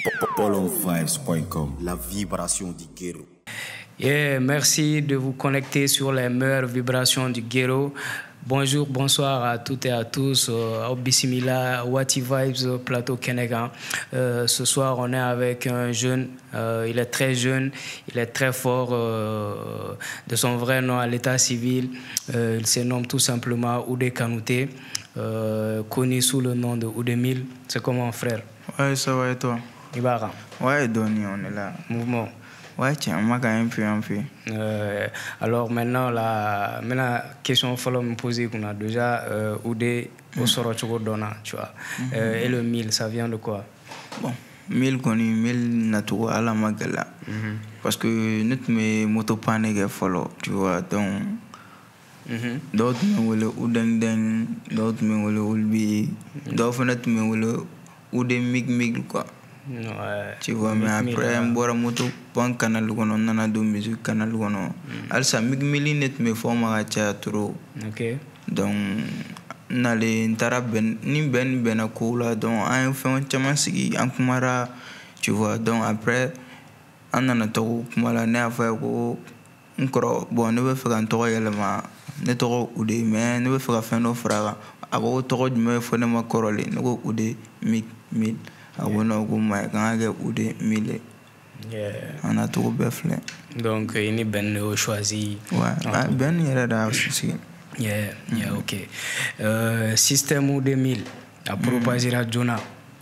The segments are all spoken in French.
PoloVibes.com, la vibration du Guéro. Yeah, merci de vous connecter sur les meilleures vibrations du Guéro. Bonjour, bonsoir à toutes et à tous. Au Bismillah, Wati Vibes, Plateau Kenegan. Ce soir, on est avec un jeune. Il est très jeune, il est très fort. De son vrai nom à l'état civil, il se nomme tout simplement Oudé Kanouté, connu sous le nom de Oudémil. C'est comment, frère? Ouais, ça va et toi? Ibarra. Ouais, Donny, on est là. Mouvement. Ouais, tiens, on m'a quand même un peu. Alors maintenant, la question faut me poser qu'on a déjà Oudé au Sorochoko Dona, tu vois. Et le 1000, ça vient de quoi? Bon, 1000 connu, 1000 naturel à la magala. Parce que nous me motopané que follow, tu vois, donc. D'autres me voulaient Oudeng, d'autres me voulaient Oulbi, d'autres me voulaient Oudé Mig, quoi. Ouais. Tu vois, mais après, on boit moto pan canal gono nana do musique canal gono. Also Mig net me forma trop. Ok. Donc nale ntara ben ni ben akula donc un fait un chama sigi en kumara, tu vois. Donc après on en a to kumala ne afa ko nkoro bon ne veut faire un tour également ne to Oudé mais ne veut faire faire no fraga ako to me fone ma korole ne ko Oudé Mig abono ko ma kanga Oudé Mille. On a tout bien. Donc il est ben choisi. Ouais, ben il est là aussi. Yeah, ok. Système Oudé Mille à proposer à Jonah.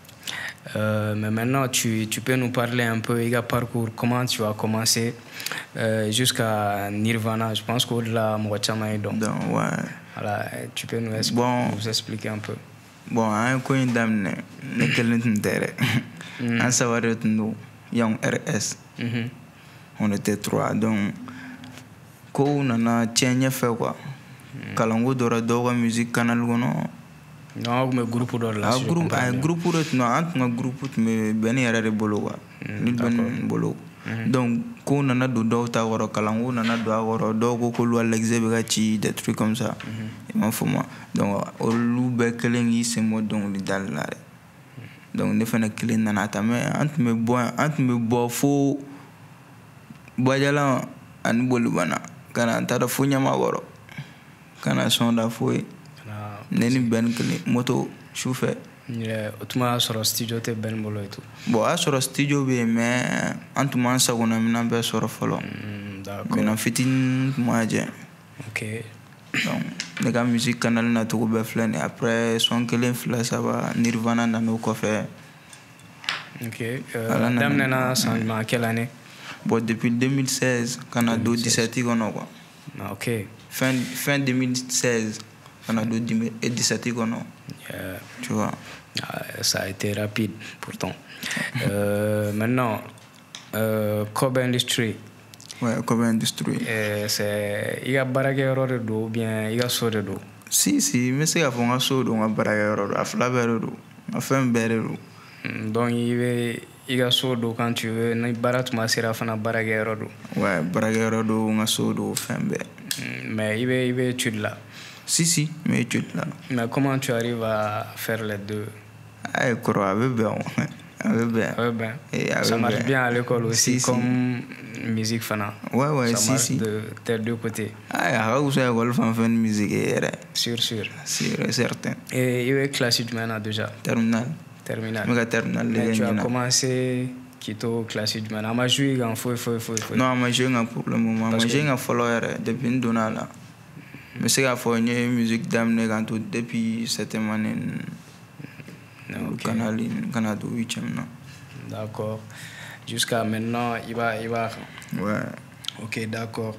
Mais maintenant, tu peux nous parler un peu de parcours, comment tu as commencé jusqu'à Nirvana. Je pense qu'au-delà, moi, tu as donc. Ouais. Voilà, tu peux nous expliquer un peu. Bon, un coin d'âme, ne qu'elle un savoir nous, Young RS. On était 3, donc, quand on a tient fait quoi. Kalango dora doga musique canal gono. Non, mais groupe d'or là. Groupe no un groupe me ben yara de bolo wa. Ni ben bolo. Donc ko nana do do ta woro kalango nana do woro do ko lu alexebe gati des trucs comme ça. Et m'en faut moi. Donc au lu be kelengi c'est moi donc dal là. Donc ne fana kelen nana ta mais entre me bo fo boyala an bolu bana kana ta fo nyama woro. Kana sonda foi neni ben kele moto chauffeur otuma sur studio te ben bolo et tout bon a sur studio be mais antuma sa gona mina be sur folo d'accord mina fitin moi je ok donc la musique canal na to be flane après son kele fla ça va Nirvana na no ko fait ok damne na changement quelle année bon depuis 2016 kana do 17 gono quoi ok fin 2016 on a 17 gono tu vois ça a été rapide pourtant maintenant Cobb Industry Cobb Industry c'est il y a barage erreur do bien il y a sode do si mais c'est avant on so do barage erreur afla berdo afin berdo donc il y a sode quand tu veux na barat ma sera fana barage erreur do ouais barage erreur do on so do fin be mais il veut étude là. Si, mais étude là. Mais comment tu arrives à faire les deux? Ah, crois, avec bien. Ça marche bien à l'école aussi, si, comme musique fana. Ouais, ça marche si. de tes deux côtés. Ah, vous savez, on fait une musique. Sûr. Sûr, certain. Et il est classique maintenant déjà? Terminal. Mais tu as commencé Kito classique maintenant. Ma joué en fou. Non, ma joué pour le moment. Ma joué en follower depuis une donna là. Mais c'est qu'à faire une musique d'amener quand tout depuis cette année. Canal 8e. D'accord. Jusqu'à maintenant, il va. Ouais. Ok, d'accord.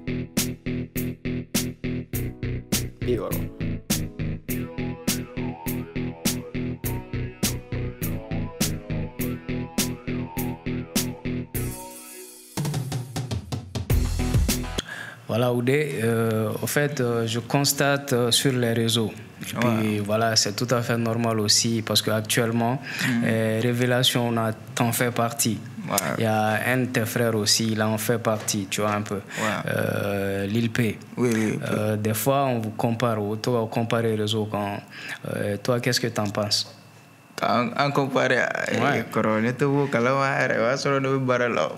Voilà, Oudé, au fait, je constate sur les réseaux, et puis voilà, c'est tout à fait normal aussi, parce qu'actuellement, Révélation, on a t'en fait partie. Il y a un de tes frères aussi, il en fait partie, tu vois un peu. Lil P. Oui. Des fois, on vous compare, toi, on compare les réseaux. Toi, qu'est-ce que tu en penses? En comparé à Corona, tu vois, Kalawara, sur le barrel.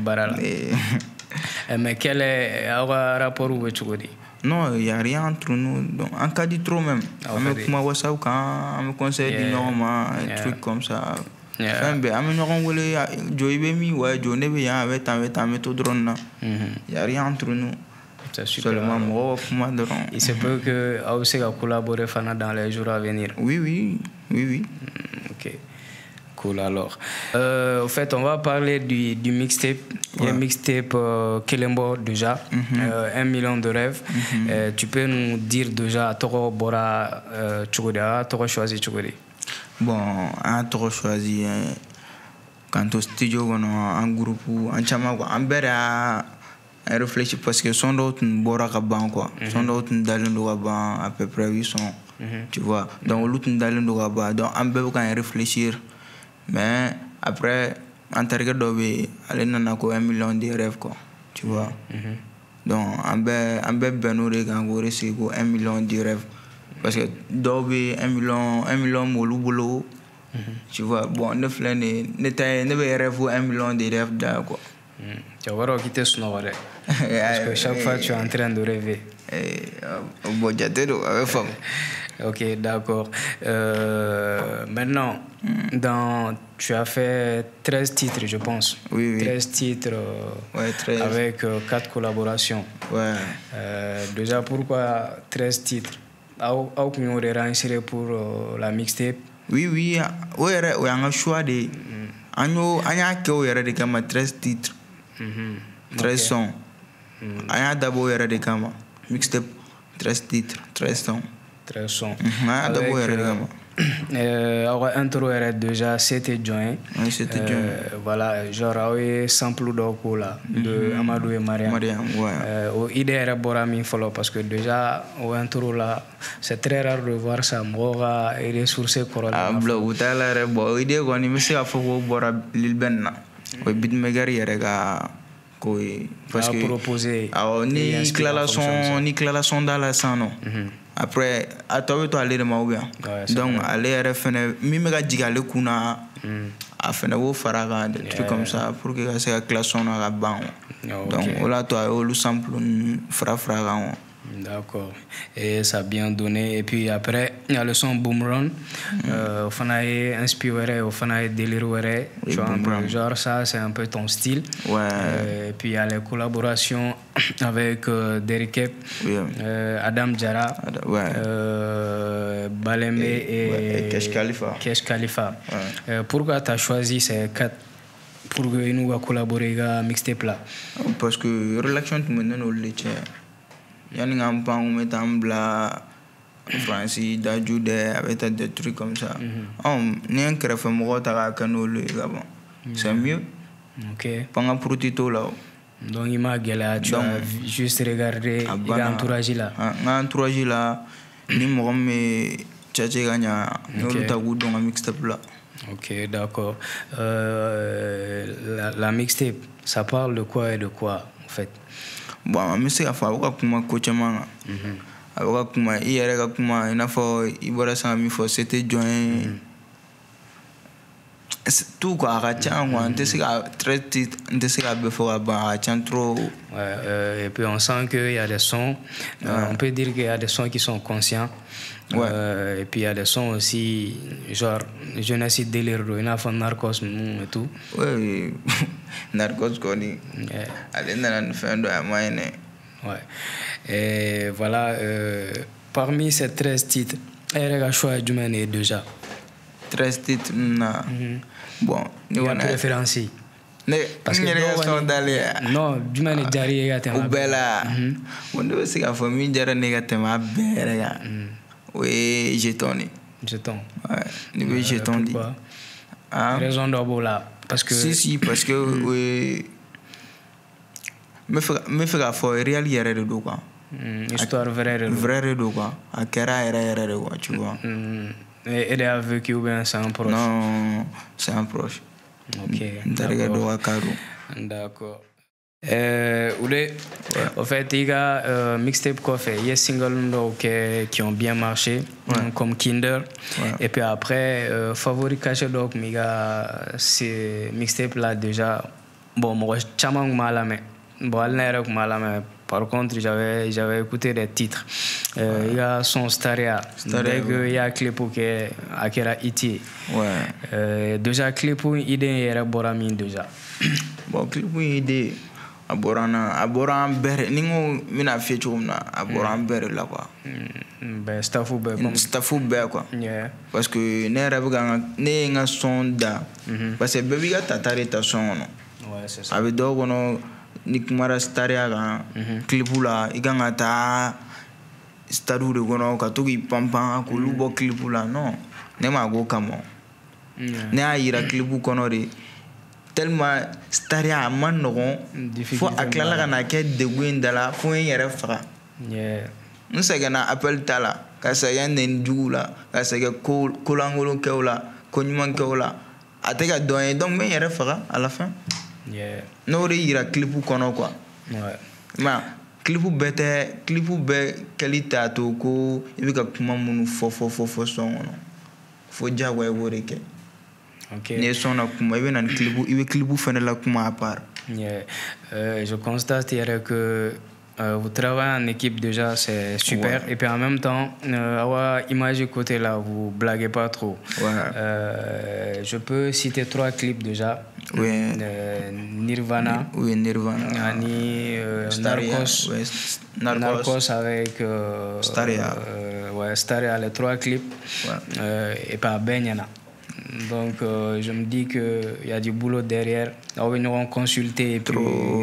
Mais quel est le rapport où tu dis? Non, il n'y a rien entre nous. Donc, en cas de trop même. On me WhatsApp quand on me conseille du normal, un truc comme ça. Enfin, ben, on me renvoie, Joey Bemi, ouais, Joey Nebe, avec un méthode drone. Il n'y a rien entre nous. C'est super. Seulement moi, il se peut que Aoussé a collaboré dans les jours à venir. Oui. Ok. Cool alors. Au fait, on va parler du mixtape. Il y a un mixtape Kelembo déjà, 1 million de rêves. Tu peux nous dire déjà, Toro Bora Chugoda, Toro choisi Chugodi? Bon, un Toro choisi quand au studio, on a un groupe, un chama, un bera. Je réfléchis parce que son d'autres Bora Kaban quoi. Son d'autres Dalendo Kaban à peu près 800. Tu vois. Donc l'autre Dalendo Kaban. Donc un peu quand réfléchir. Mais après, en target d'obé, aller dans 1 million de rêves quoi. Tu vois. Donc un peu benoué quand vous recevez 1 million de rêves. Parce que d'obé 1 million molou boulot. Tu vois. Bon, ne flâne, ne rêve 1 million de rêves là quoi. Tu vas voir qui te sonore. Parce que chaque fois tu es en train de rêver. Ok, d'accord. Maintenant, tu as fait 13 titres, je pense. Oui. 13 titres 13. Avec 4 collaborations. Ouais. Déjà, pourquoi 13 titres? Au qu'on aurait inséré pour la mixtape? Oui. Oui, on a un choix de. On a que 13 titres. 13 sons. On a d'abord des gamma. Mixtape 13 titres, 13 sons. 13 sons. Intro era déjà c'était joint. Oui, c'était joint. Voilà, genre sample d'oko là de Amadou et Mariam. Ouais. Idée era borami follow parce que déjà au intro là, c'est très rare de voir ça mora et ressources corona. Blo utala re bo idée ko ni misi afo bora lil benna. O bit megari era parce que proposer ni claration dans la sang non. Après à toi tu aller de ma bien. Donc aller RFN mi mega digale kuna a fena wo faraga des trucs comme ça pour que ça classe on a ban. Donc voilà toi le sample fra. D'accord. Et ça a bien donné. Et puis après, il y a le son Boomerang. Au final, inspiré, au final, déliré. Tu vois, genre ça, c'est un peu ton style. Ouais. Et puis il y a les collaborations avec Derrick Ep, Adam Jara, Balembe et Kesh Khalifa. Ouais. Pourquoi tu as choisi ces 4 pour que nous collaborer avec mixtape là? Parce que relation tu me donnes au lit. Yani ngampang metambla Francis Dajude avec des trucs comme ça. Ni un crève mo ta kanolo gabon. C'est mieux. OK. Pendant pour tito là. Donc il m'a galé tu as juste regardé l'entourage là. L'entourage là ni mo me tchatché gagna no ta goudon mixtape là. OK, d'accord. La mixtape, ça parle de quoi et de quoi en fait? Bon, mais c'est à faire kuma coach manga. Avoka kuma iere ka kuma ina fo ibora sa mi fo c'était joint. Tout quoi à tient quoi, on sait à très titre, on sait à before à tient trop. Et puis on sent qu'il y a des sons, on peut dire qu'il y a des sons qui sont conscients. Et puis il y a des sons aussi genre jeunesse délire, il y a narcos et tout. Oui, narcos koni. Allez dans la fin de la moyenne. Ouais. Et voilà, parmi ces 13 titres, il y a choix du mané déjà. 13 titres, bon, il y a préférence. Parce que non, du mané jari ya tema. Bella. On doit se faire famille jara négatement bella. Oui, jeton. Ouais, niveau jeton dit. Raison d'abord là parce que si parce que oui me fait fort réel hier de quoi. Histoire vraie de quoi. À Kera era de quoi, tu vois. Et des vécu ou bien c'est un proche? Non, c'est un proche. OK. D'accord. Au fait, il y a mixtape qu'on fait, il y a single qui ont bien marché, comme Kinder. Et puis après, favori caché donc, c'est mixtape là déjà. Bon, moi, chaman malame. Bon, par contre, j'avais écouté des titres. Il y a son Staria. Dès qu'il y a clip qui est Akira Iti. Déjà, clip idée est Boramin déjà. Bon, clip idée. Aboran bere ningo mina fecho na aboran bere la quoi staffu be quoi parce que ne rêve ga ne nga sonda parce que baby ga tatare ta son no c'est ça avec dogo no nikmara staria ga clipula iganga ta stadu de gono ka to gi pampa ko lubo clipula no ne ma go kamo ne ayira clipu kono de tellement staria man non faut akla la na ke de gwindala faut yere fra nsegana appel tala ka sayan den jula ka saga kolangolo keula konyman keula ateka don donc men yere fra à la fin no re ira clipu kono quoi ma clipu be qualité to ko ibika kuma munu fo son no fo jagwa wore ke ne son na kuma ibe nan clipu fene la kuma à part je constate que vous travaillez en équipe déjà, c'est super. Et puis en même temps, image côté là, vous blaguez pas trop. Je peux citer 3 clips déjà. Nirvana. Nirvana. Narcos avec Staria. Staria, les 3 clips. Et puis Benyana. Donc je me dis qu'il y a du boulot derrière. Nous avons consulté et puis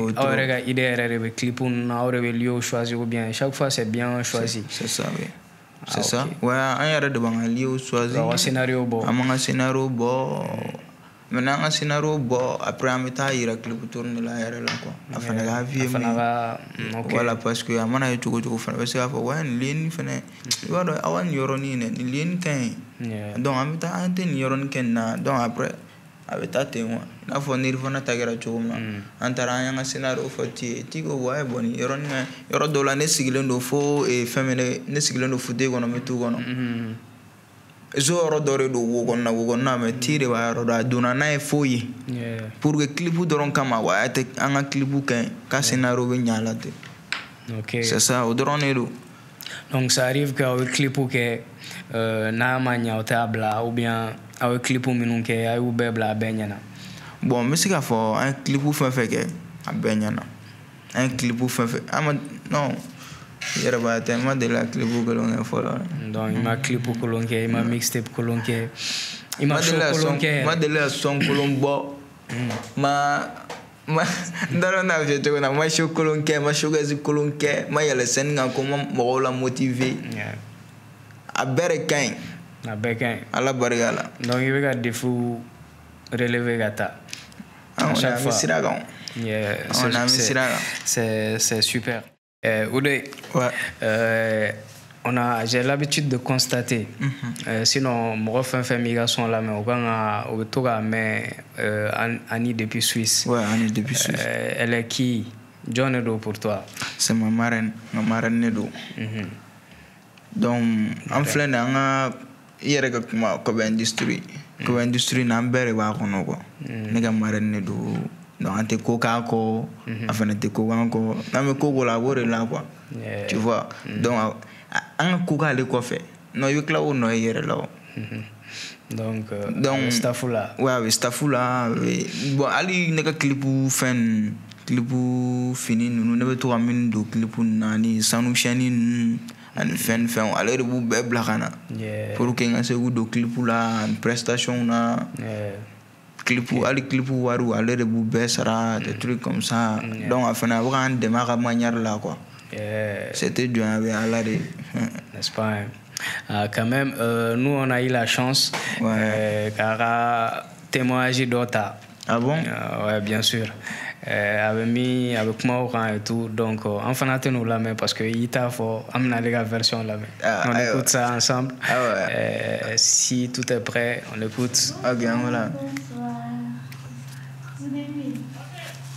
choisi ou bien chaque fois c'est bien choisi. C'est ça, oui. C'est ça. Ouais, on y a de bangalio choisi. Un scénario bon. Un scénario bon. Maintenant un scénario bon. Après on mettra il a clip tourner là quoi. Afin de la vie. Voilà parce que amana y tout faire parce que ouais lien fene. Voilà awan yoroni ne lien kan. Donc on mettra un ten yoron ken na donc après avec ta témoin na fo Nirvana tagera choma antara yanga scénario foti tigo ouais boni yoron yoro dola ne sigilendo fo e femene ne sigilendo fude gono metu gono zoro dore do wogonna me tire wa ro da duna na e foyi pour que clipu doron kama wa te anga clipu ka scénario be nyalate c'est ça au drone do. Donc ça arrive qu'avec clipu que na manya au tabla ou bien avec clipu minun que ay ou bebla benyana. Bon mais c'est qu'à fort un clipu fait que a benyana un clipu fait non il y a tellement de la clipu que l'on est fort donc il m'a clipu que l'on il m'a mixtape que l'on il m'a show que l'on ma de la son que l'on bo ma ndaro na je to na ma show que l'on ma show gazi que l'on ma yele sen nga ko mo la motiver a berekain ala barigala donc il va des fous relever gata à chaque fois c'est super. Oudé, j'ai l'habitude de constater, sinon mon fait migration là, mais on va Annie depuis Suisse. Ouais, Annie depuis Suisse. Elle est qui? John Edo pour toi? C'est ma marraine Edo. Donc, en plein an, il y a comme industrie. Comme industrie, n'ambere wa kono ko. Nega marraine Edo. Donc, on te coca ko, enfin, on te coca ko. Non, mais coco labore là quoi. Tu vois. Donc, un coca le quoi fait. Non, il y a là non hier là. Donc, staffula. Ouais, staffula. Bon, ali nega clipu fin. Clipu fini nous ne veut amener do clipu nani sanu chani an fen alors de bu blakana pour que ngase do clipu la prestation na clipu ali clipu waru alors de bu sera des trucs comme ça donc afin avoir un démarrage manière là quoi c'était du avec ala de n'est-ce pas quand même nous on a eu la chance car témoigner d'autres. Ah bon? Ouais, bien sûr. Avec moi et tout, donc enfin on a tenu la main parce que il t'a fort amener la version la main. On écoute ça ensemble. Si tout est prêt, on écoute. Ok, voilà.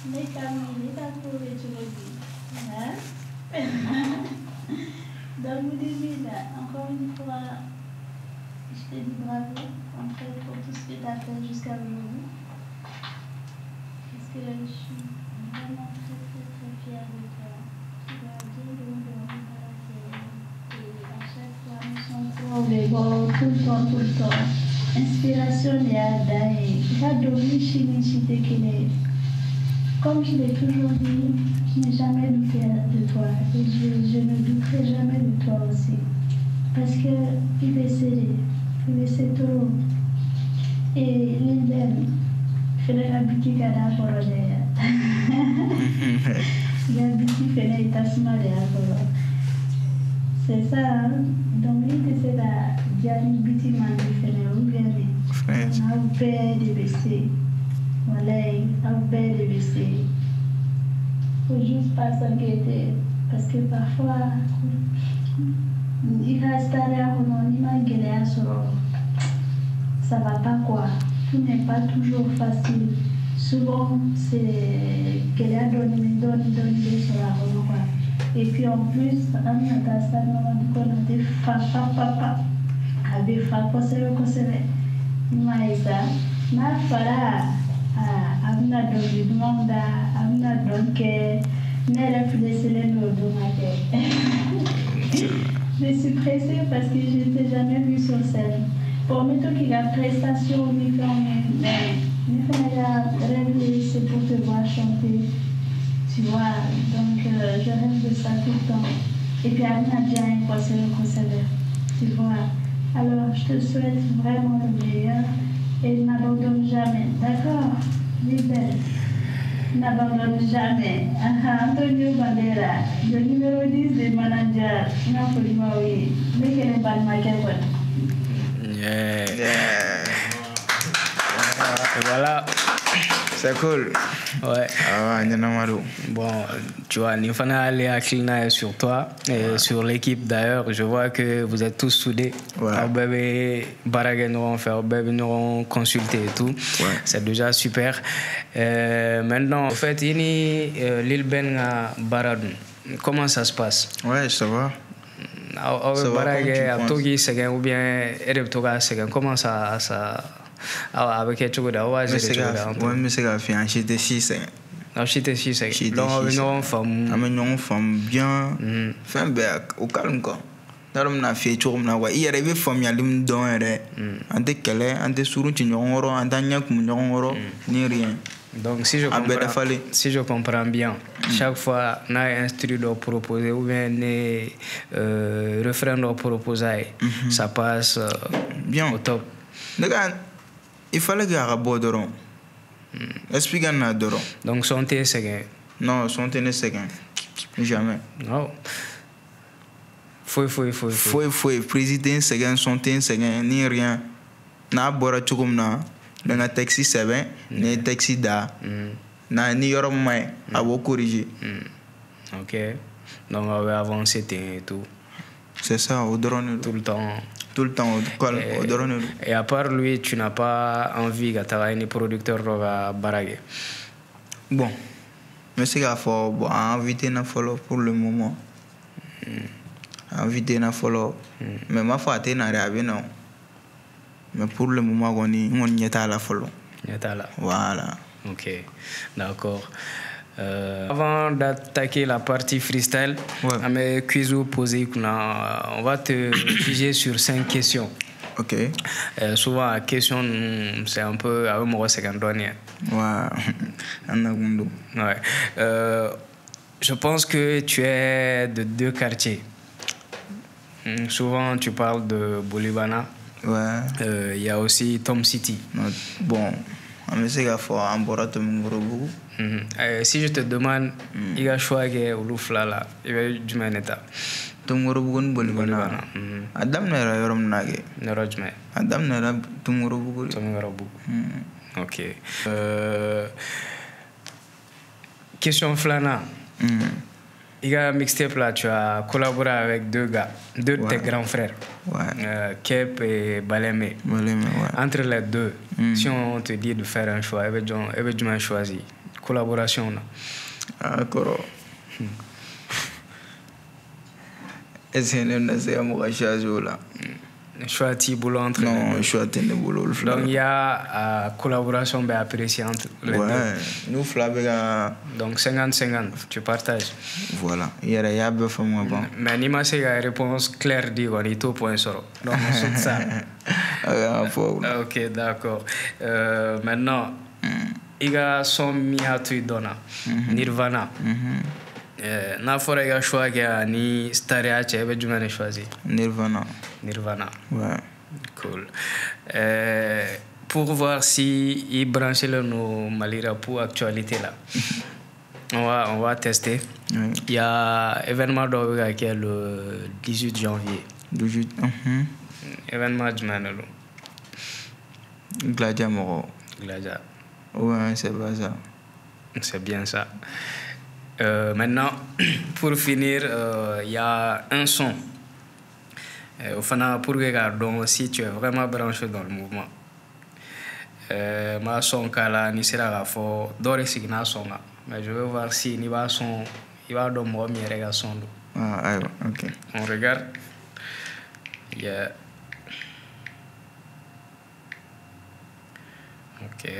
Mais Camille, t'as trouvé, tu le dis. Hein? Donc, Moudimina, encore une fois, je te dis bravo, en fait, pour tout ce que tu as fait jusqu'à aujourd'hui. Parce que je suis vraiment très, très, très fière de toi. Tu vas dire le nom de mon et à chaque fois, nous sommes pour tout le temps. Inspiration, il y a d'ailleurs. Il y a dormi chez les. Comme je l'ai toujours dit, je n'ai jamais douté de toi et je ne douterai jamais de toi aussi. Parce que il est tout. Et l'idée, je l'ai habitué à la forêt. Il a habitué à la tasmale. C'est ça, hein? Donc, c'est la diarrhée bâtiment de vous venez. On a ouvert des WC. Voilà, on a ouvert des WC. Il ne faut juste pas s'inquiéter. Parce que parfois, il reste à l'air, ça ne va pas quoi. Tout n'est pas toujours facile. Souvent, c'est qu'elle a donné sur la quoi. Et puis en plus, on a ça, on a des papa, avec papa, c'est maïsa, na fara, amna donné demande, amna donné, n'est plus laissé nos dommages. Je suis pressée parce que je ne t'ai jamais vue sur scène. Pour moi, tout qui a prestation, mais c'est pour te voir chanter. Tu vois, donc je rêve de ça tout le temps. Et puis Amina bien un concert. Tu vois. Alors je te souhaite vraiment le meilleur et n'abandonne jamais. D'accord? Libelle. N'abandonne jamais. Antonio Bandera, le numéro 10 des managers. Napoli Maui. Mais qu'elle est bonne, ma gueule. Voilà. C'est cool. Ouais. Ah, bon, tu vois, Nifana Aléa Klina sur toi et sur l'équipe d'ailleurs. Je vois que vous êtes tous soudés. Ouais. Barague nous ont fait, nous ont consulté et tout. Ouais. C'est déjà super. Maintenant, en fait, l'île Ben Baradun. Comment ça se passe? Ouais, ça va. Barague, Togi, Segen ou bien Ereb Toga Segen. Comment ça avec quelque chose mais c'est grave, j'étais 6 j'étais 6 donc on femme bien fin au calme quoi na fait toujours na wa il arrivé femme ya lim don ante kele ante suru ti nyongoro antanya kum nyongoro ni rien. Donc si je comprends bien, chaque fois on a instruit de proposer ou bien refrain de proposer, ça passe bien au top. Il fallait qu'il y ait un bon expliquez un doron. Donc son thé c'est non, son thé c'est jamais. Non. Faut président c'est son thé c'est ni rien. Na bora chukum na na taxi 7 ni taxi da na ni yorom mai abo corriger. OK. Donc on va avancer et tout. C'est ça, au drone tout le temps. Tout le temps au drone. Et à part lui, tu n'as pas envie de travailler producteur à Barague? Bon, mais c'est qu'il faut inviter na follow pour le moment. Inviter na follow. Mais ma foi t'es na réavé non. Mais pour le moment on y est à la follow. Y est à la. Voilà. OK. D'accord. Avant d'attaquer la partie freestyle, on va te juger sur 5 questions. OK. Souvent, la question, c'est un peu à moi, c'est quand on ouais. Je pense que tu es de 2 quartiers. Souvent, tu parles de Bolivana. Ouais. Il y a aussi Tom City. Bon. Si je te demande, il y a choix que Ouloufla là, il va du Maneta. Tumorobugun Bolivana. Adam Nera Yorom Nage. Nerojme. Adam Nera Tumorobugun. OK. Question Flana. Il y a un mixtape là, tu as collaboré avec 2 gars, 2 de tes grands frères, Kep et Baleme. Entre les 2, si on te dit de faire un choix, tu m'as choisi. collaboration na. Ah, kɔrɔ. Est-ce que ne na se ka mɔgɔ charger o la? Choix t'i bolo entre les deux. Non, choix tɛ ne bolo olu fila. Donc il y a collaboration bɛ appréciée entre les deux. Ouais, nous fila bɛ ka. Donc 50-50, tu partages. Voilà, i yɛrɛ y'a bɛɛ faamu ka ban. Mais n'i ma se ka réponse claire di kɔni i t'o point sɔrɔ. Donc on saute ça. Ok, d'accord. Maintenant, i ka son min y'a to i dɔnna, Nirvana. N'a fɔra i ka choix kɛ ani Staria cɛ i bɛ jumɛn de choisir? Nirvana. Ouais. Cool. Pour voir si il branche nos Malira pour actualité là. On va tester. Oui. Il y a événement d'Oga qui est le 18 janvier. 18. Événement du Manolo. Gladia Moro. Gladia. Ouais, c'est pas ça. C'est bien ça. Maintenant, pour finir, il y a un son. Au final, pour regarder si tu es vraiment branché dans le mouvement. Ma son kala ni sera la fo dore signa songa. Mais je veux voir si ni va son il va dans moi mi rega son. Ah, ok. On regarde. Yeah. Ok.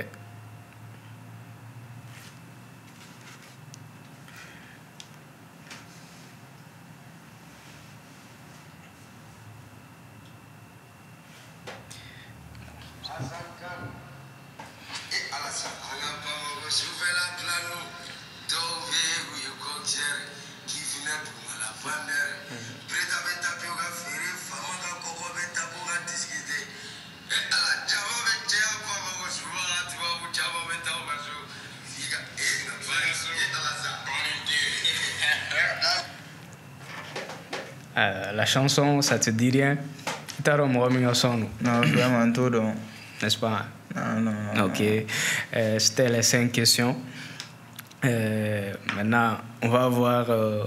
La chanson, ça te dit rien? T'as remis un son? Non, vraiment tout donc. N'est-ce pas? Non. Ok. C'était les 5 questions. Maintenant, on va voir.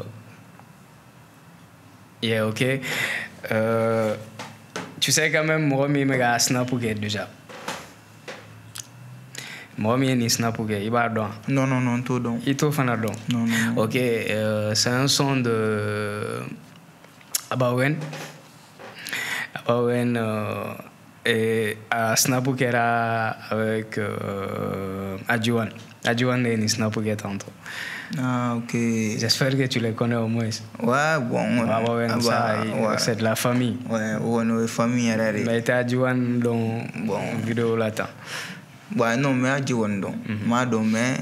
Yeah, ok. Tu sais quand même, moi, je me snapougué déjà. Moi, je me snapougué. Il va donc. Non, tout donc. Il t'offre un don. Non. Ok. C'est un son de Abawen. Et à Snapougué avec Adjouan. Adjouan est Snapougué tantôt. Ah, ok. J'espère que tu les connais au moins. Ouais, bon. C'est de la famille. Ouais, on est famille. Mais tu as Adjouan dans la vidéo là. Ouais, non, mais Adjouan donc. Mais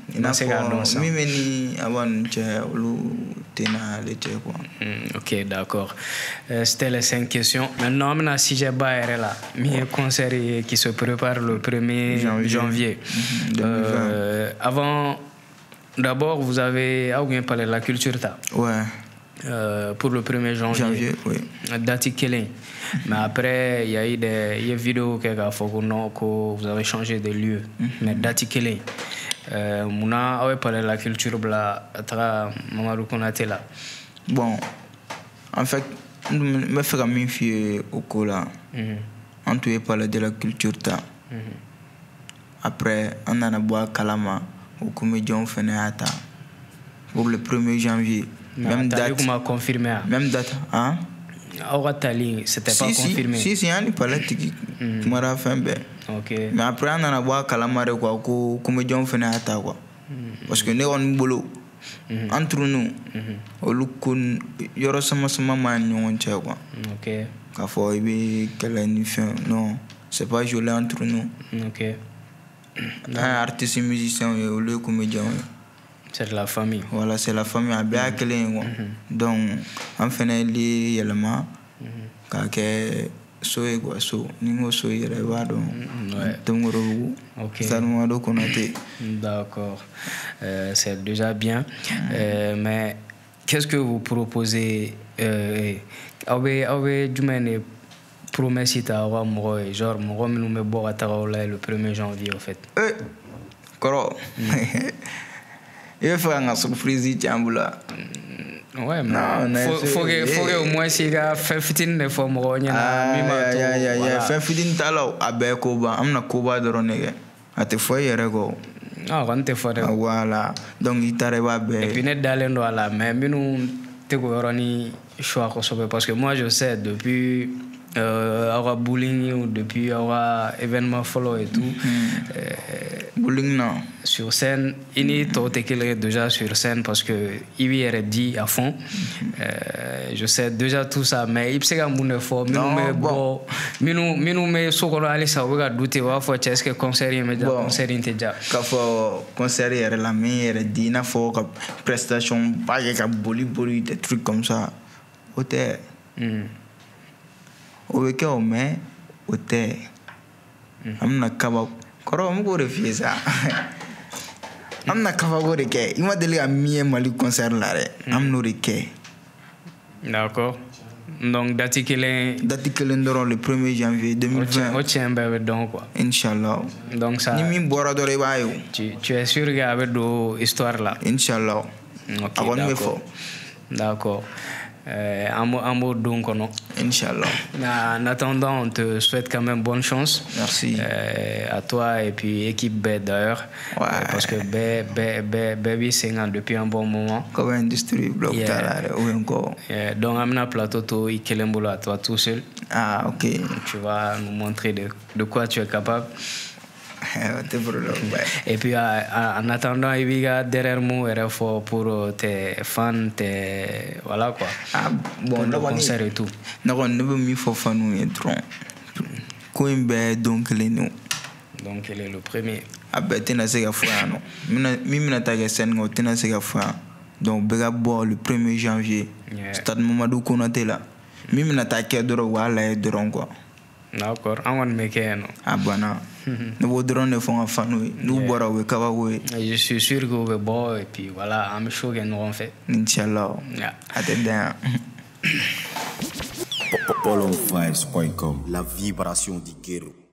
ok, d'accord. C'était les 5 questions. Maintenant, si j'ai baillé là, il y a un concert qui se prépare le 1er janvier. Avant, d'abord, vous avez parlé de la culture. Ouais. Pour le 1er janvier. Oui. Dati Kelly. Mais après, il y a eu des vidéos que vous avez changé de lieu. Mais Dati Kelly. Mouna a parlé de la culture bla tra Mamadou Konaté là. Bon, en fait, je me fais un méfier au cola. On te parler de la culture ta. Après, on a boire Kalama au comédien Fenéata pour le 1er janvier. Même date. Comment confirmé? Même date, hein? C'était pas confirmé. Si, on y parlait qui m'aura fait bien. Ok. Mais après, on a boire Kalama quoi, comédien Fenéata quoi. Parce que nous on boulot. Entre nous, au look yoro sama man yon quoi. Ok. Quand faut y non, c'est pas joli entre nous. Ok. Un artiste musicien ou le comédien. C'est de la famille. Voilà, c'est la famille à bien donc on fait les éléments quand soye quoi so ningo soye reva donc ok. Ça nous connaît. D'accord. C'est déjà bien. Mais qu'est-ce que vous proposez avez du même promesse genre moi nous me boire le 1er janvier en fait. Koro. Il va faire une surprise tiambula. Ouais, mais faut que au moins si gars fait fitin de forme fait fitin talo abe koba amna koba doronege ate foi yerego Ah, on te fait. Voilà. Donc, il t'arrive à bien. Et puis, net d'aller à la mais nous, tu ni choix parce que moi, je sais depuis avoir bowling ou depuis avoir événement follow et tout. Bowling, non. Sur scène, il est déjà sur scène parce que il y est dit à fond. Je sais déjà tout ça, mais il sait qu'à mon effort, mais sokolo ali sa wega douter wa fo est-ce que concert immédiat concert déjà ka fo concert yɛrɛ la min yɛrɛ di n'a fɔ ka prestation ba kɛ ka boli des trucs comme ça o tɛ o bɛ kɛ o mais o tɛ an bɛna kaba kɔrɔ an b'o de f'i ye sa an bɛna kabako de kɛ i ma deli ka min ye Mali concert la dɛ an bɛn'o de kɛ. D'accord. Donc, date kelen dɔrɔn le 1er janvier 2020. O tient bɛɛ bɛ dɔn quoi. Inch'Allah. Donc ça. Ni min bɔra dɔrɔn i b'a ye. Tu es sûr qu'il bɛ don histoire là. Inch'Allah. Ok, a kɔni bɛ fɔ. D'accord. Un mot donc, non. Inch'Allah. En attendant, on te souhaite quand même bonne chance. Merci. À toi et puis équipe B d'ailleurs. Ouais. Parce que Baby c'est depuis un bon moment. Comme industrie, bloc ou encore. Donc, Amna Plateau, to Ikelembolo à toi tout seul. Ah, ok. Tu vas nous montrer de quoi tu es capable. Et puis en attendant, il y a derrière moi pour tes fans, voilà quoi. Ah bon, pour le concert et tout. Non, ne veut mis for fan ou trop. Coimbe donc les nous. Donc il est le premier. Ah ben t'es sega fois non. Mina tagé scène go t'es sega fois. Donc bega bo le 1er janvier. Stade Mamadou Konaté là. Mina tagé doro wala doro quoi. D'accord, on va me non. Ah bana. Nous voudrons ne font fan oui. Nous boira we kaba we. Je suis sûr que vous êtes bon et puis voilà, I'm sure que nous on fait. Inch'Allah. Attends. Polonvibes.com, la vibration du Guéro.